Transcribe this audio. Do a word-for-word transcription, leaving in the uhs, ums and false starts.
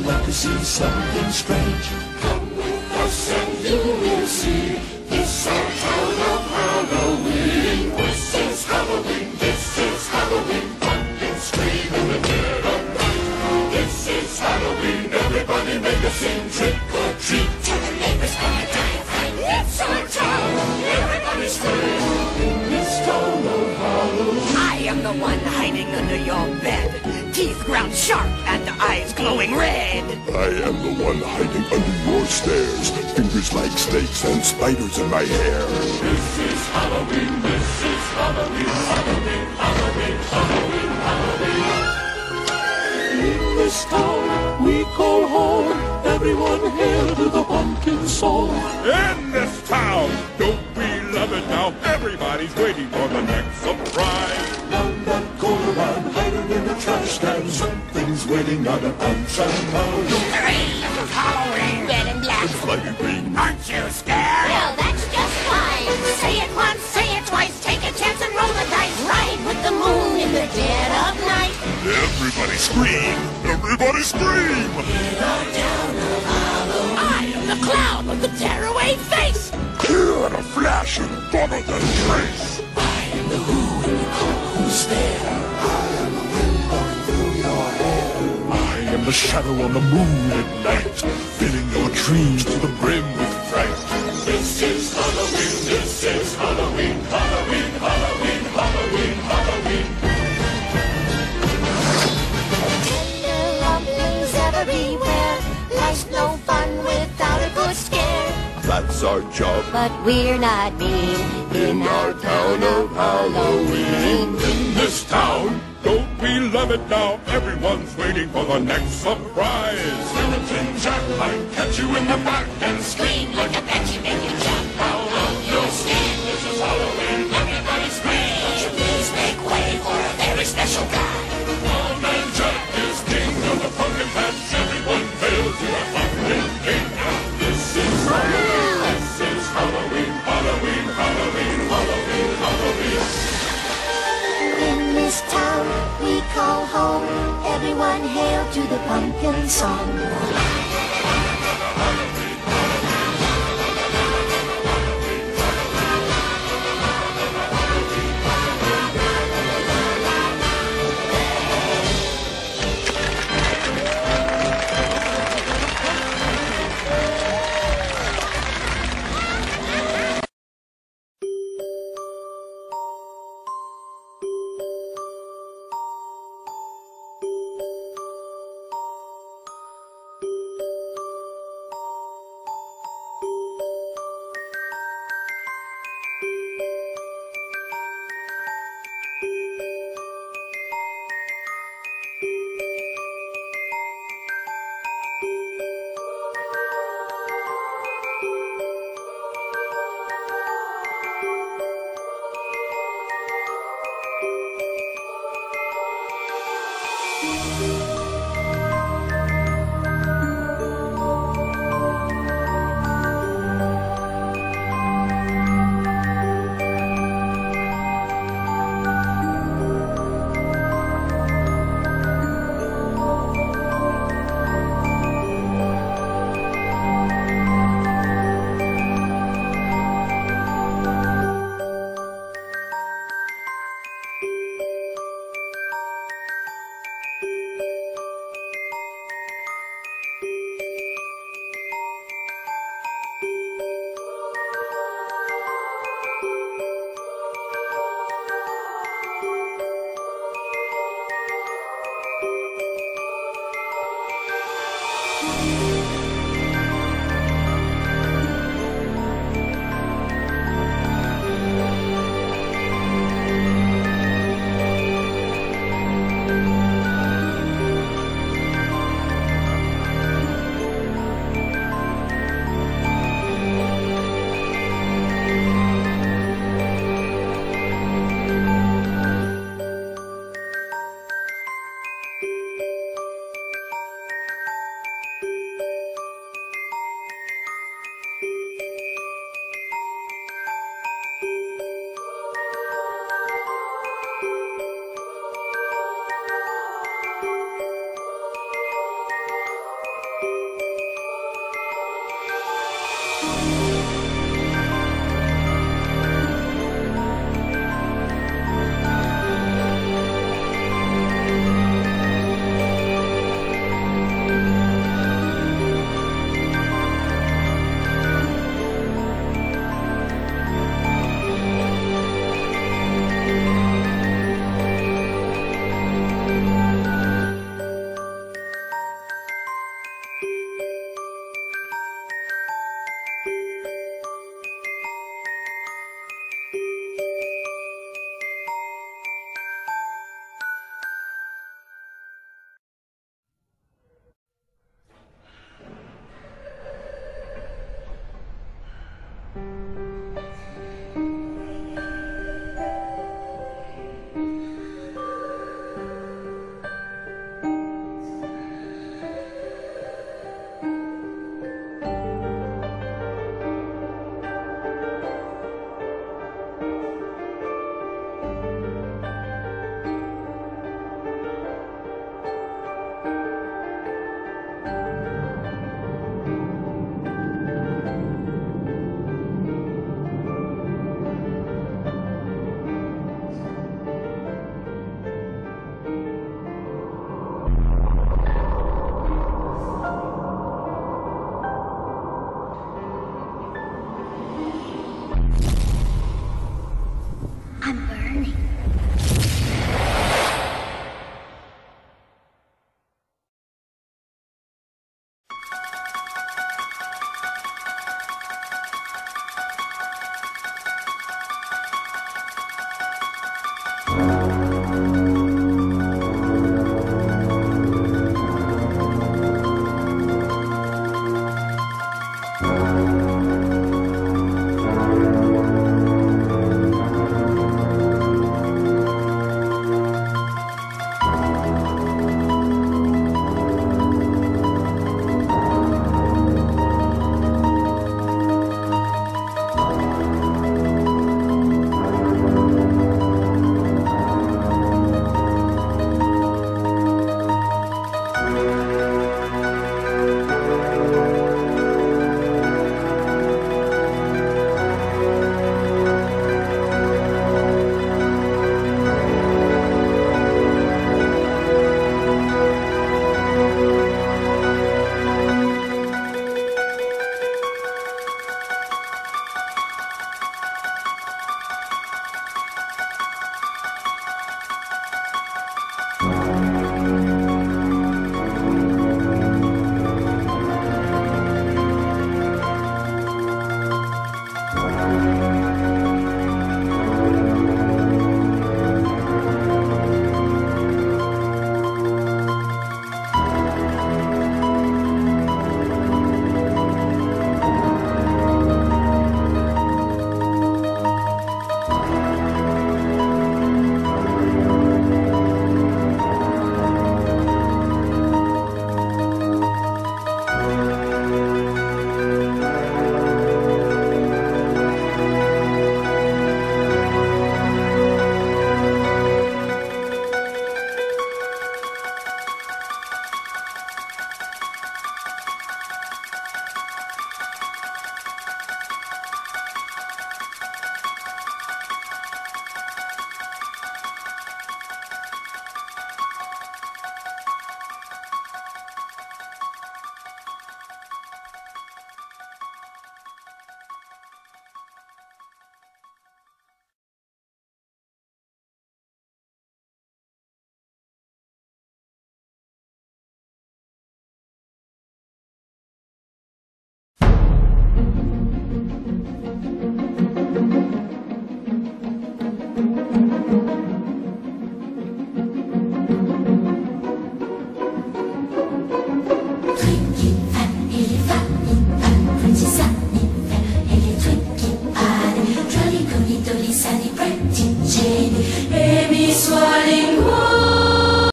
like to see something strange? Come with us and you will see. This our town of Halloween. This is Halloween, this is Halloween. Pumpkins scream in the dead of night. This is Halloween, everybody make a scene. Trick or treat, tell the neighbors gonna die of fright. It's our town, everybody scream. In this town of Halloween. I am the one hiding under your bed, teeth ground sharp and eyes glowing red. I am the one hiding under your stairs, fingers like snakes and spiders in my hair. This is Halloween, this is Halloween, Halloween, Halloween, Halloween, Halloween. In this town we call home, everyone hail to the pumpkin song. In this town, don't we love it now? Everybody's waiting for the next surprise. Down that corner I'm hiding in the trash can. Something's waiting on a punch and pound. Hooray! This is Halloween! Red and black. Flying green. Aren't you scared? Well, that's just fine. Say it once, say it twice, take a chance and roll the dice. Ride with the moon in the dead of night. Everybody scream! Everybody scream! In our town of Halloween. I am the clown with the tearaway face. Here in a flash and follow the trace. I am the who and you call who's there. I am the wind blowing through your hair. I am the shadow on the moon at night, filling your dreams to the brim with fright. This is Halloween, this is Halloween, Halloween, Halloween, Halloween, Halloween. Tender rumblings everywhere. Life's no fun without a good scare. That's our job. But we're not mean in our town of Halloween. In this town, don't we love it now? Everyone's waiting for the next surprise. Skeleton Jack might catch you in the back and Scream like a banshee, make you jump out of your skin. this is Halloween, everybody scream. Won't you please make way for a very special guy? Old Man Jack is king of the pumpkin patch. Everyone hail to the pumpkin king. This is Halloween, this is Halloween, Halloween, Halloween, Halloween, Halloween. In this town we call home. Everyone hail to the pumpkin song.